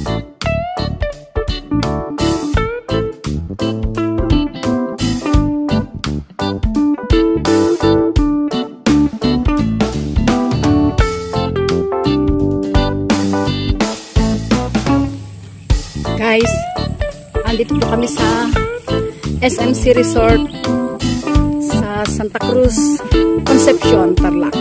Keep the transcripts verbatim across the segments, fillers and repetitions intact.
Guys, andito po kami sa S M C Resort sa Santa Cruz, Concepcion, Tarlac.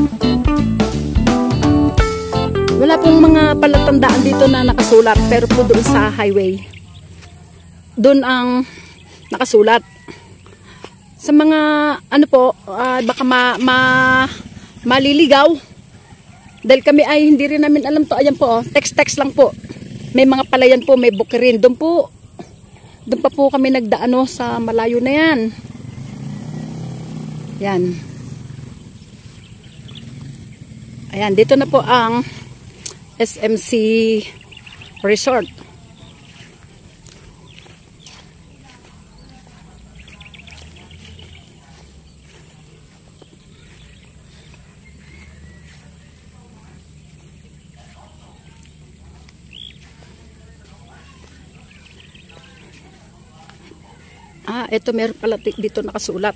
Wala pong mga palatandaan dito na nakasulat, pero po doon sa highway, doon ang nakasulat. Sa mga ano po, uh, baka ma, ma, maliligaw, dahil kami ay hindi rin namin alam to. Ayan po, text-text lang po. May mga palayan po, may bukirin. Doon po, doon pa po kami nagdaano sa malayo na yan. Yan. Ayan, dito na po ang S M C Resort. Ah, ito meron pala dito nakasulat.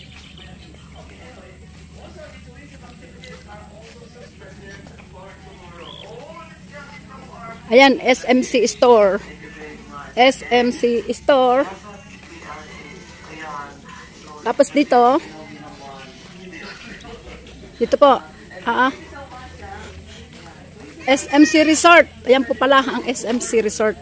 Ayan, S M C Store. S M C Store. Tapos dito, dito po, ah, S M C Resort. Ayan po pala ang S M C Resort.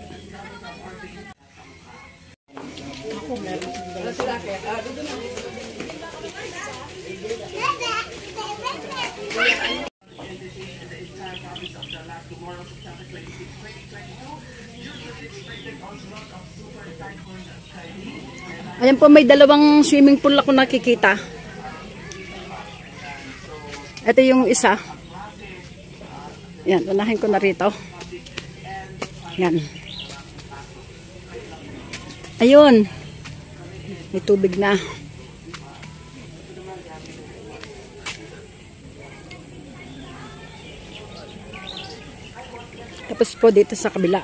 Ayan po, may dalawang swimming pool ako nakikita. Ito yung isa. Yan, unahin ko na rito. Yan. Ayun. May tubig na. Tapos po dito sa kabila.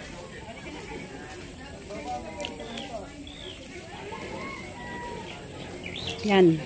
Yan.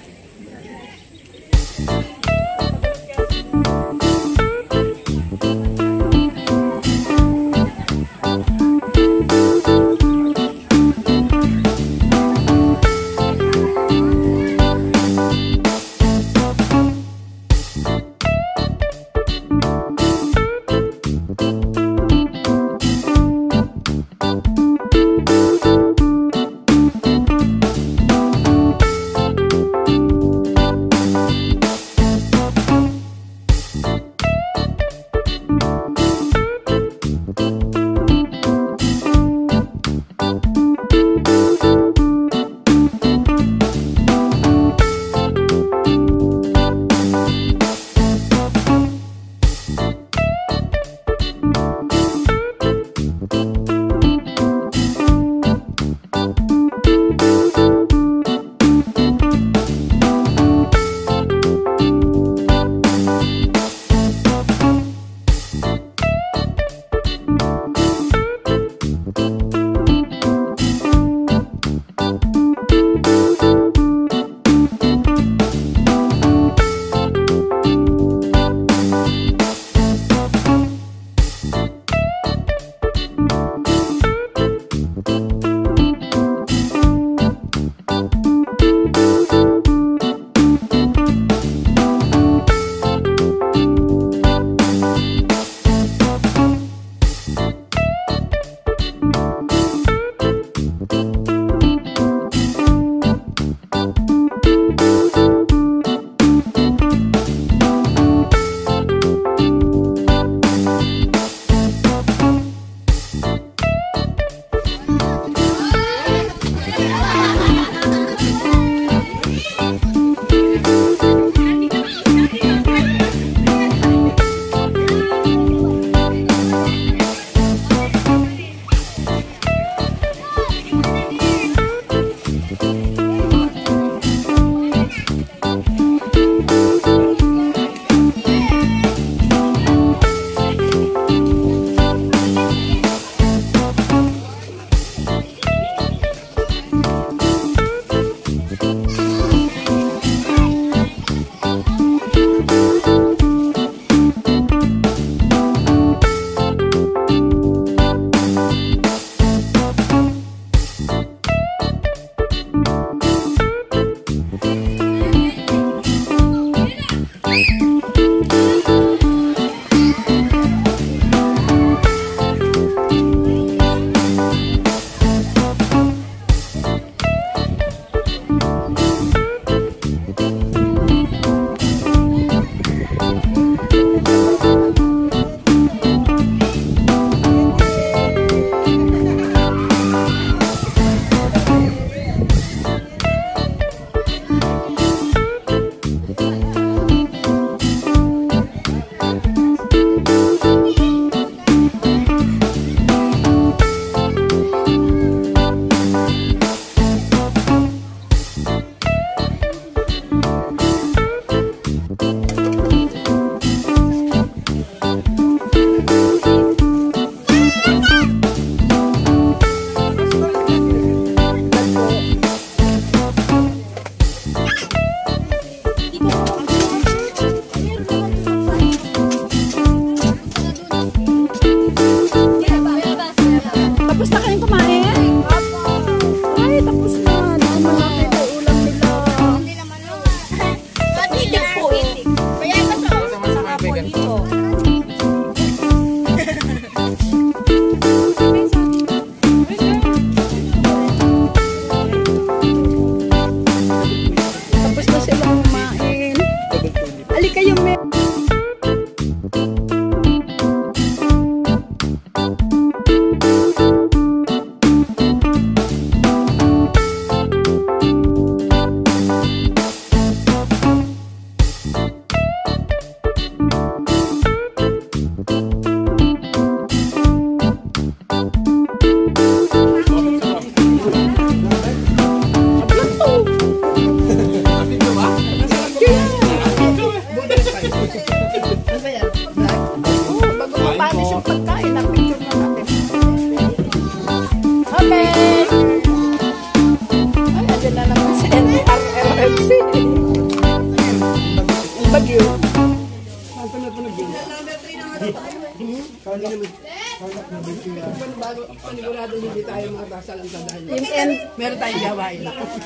Bago panigurado hindi tayo makasal ang tandaan. Yung end, Meron tayong gawain.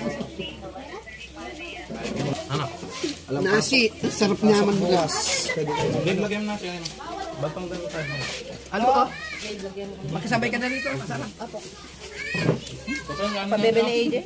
Nasi, sarap naman bukas. Game lagyan mo natin. Batang dami tayo. Ano ko? Magkasabay ka na rito. Masarap. Apo. pabebe na A J.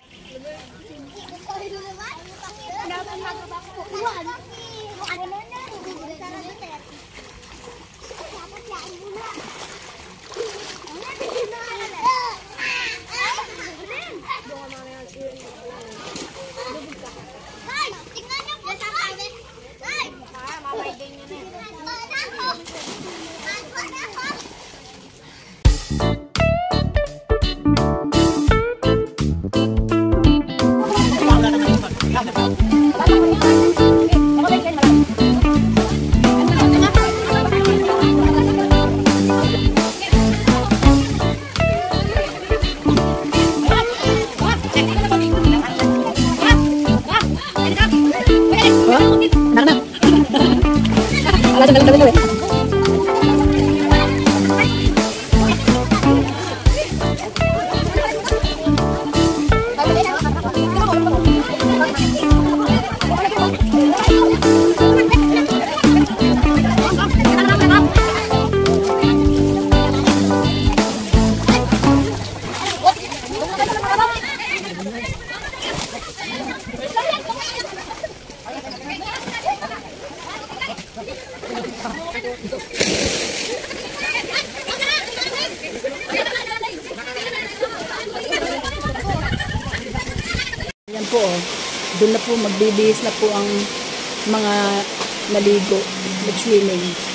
Yan po, oh. Doon na po magbibihis na po ang mga naligo, nag-swimming.